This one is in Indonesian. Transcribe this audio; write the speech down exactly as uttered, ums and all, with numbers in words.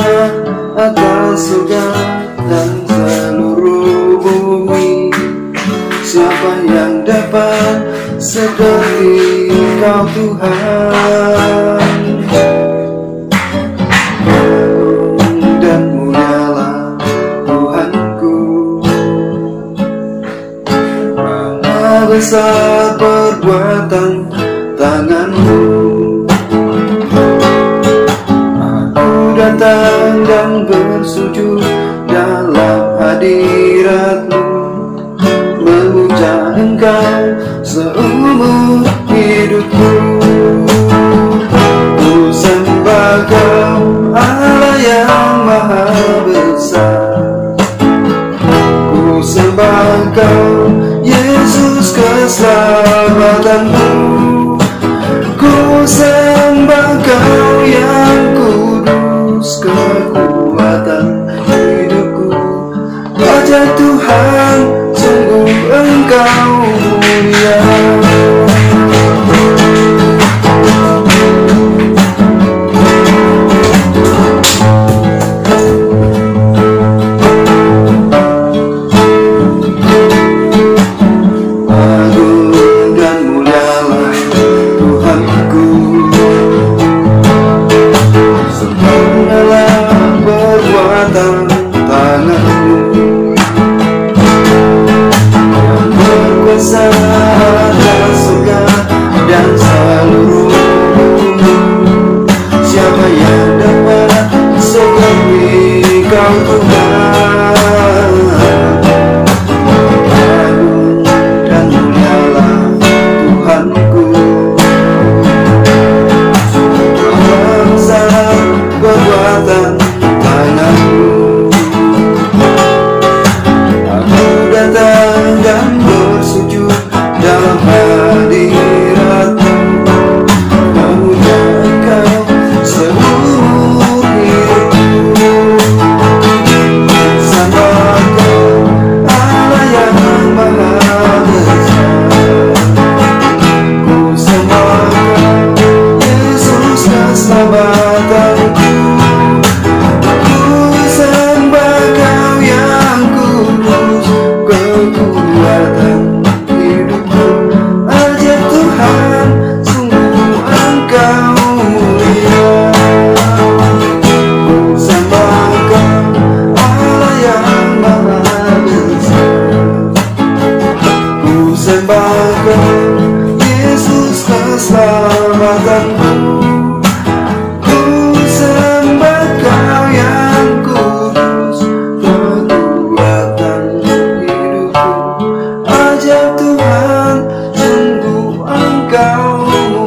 atas surga dan seluruh bumi. Siapa yang dapat seperti Kau Tuhan? Agung dan mulialah Tuhanku, Maha besar perbuatan tangan-Mu. Aku datang dan bersujud dalam hadirat-Mu, memuja Engkau seumur hidupku. Ku sembah Kau, Allah yang maha besar. Ku sembah Kau, Yesus, keselamatan-Mu. Ku sembah Kau yang kudus, kekuatan hidupku. Wajah Tuhan, sungguh Engkau mulia. Agung dan mulialah Tuhanku, sempurnalah perbuatan tangan-Mu. Berkuasa atas surga dan seluruh bumi. Siapa yang dapat seperti Kau Tuhan? Agung dan mulialah Tuhanku, Maha besar perbuatan tangan-Mu. Aku datang dan bersujud dalam hadirat-Mu, memuja Engkau seumur hidupku. Sembah Kau, Allah yang maha besar. Ku sembah Kau, Yesus, keselamatanku. Ku sembah Kau yang kudus, kekuatan hidupku. Ajaib Tuhan, sungguh Engkau mulia. Ku sembah Kau, Allah yang maha besar. Ku sembah Kau, Yesus, keselamatanku. Ku sembah Kau yang kudus, kekuatan hidupku. Ajaib Tuhan, sungguh Engkau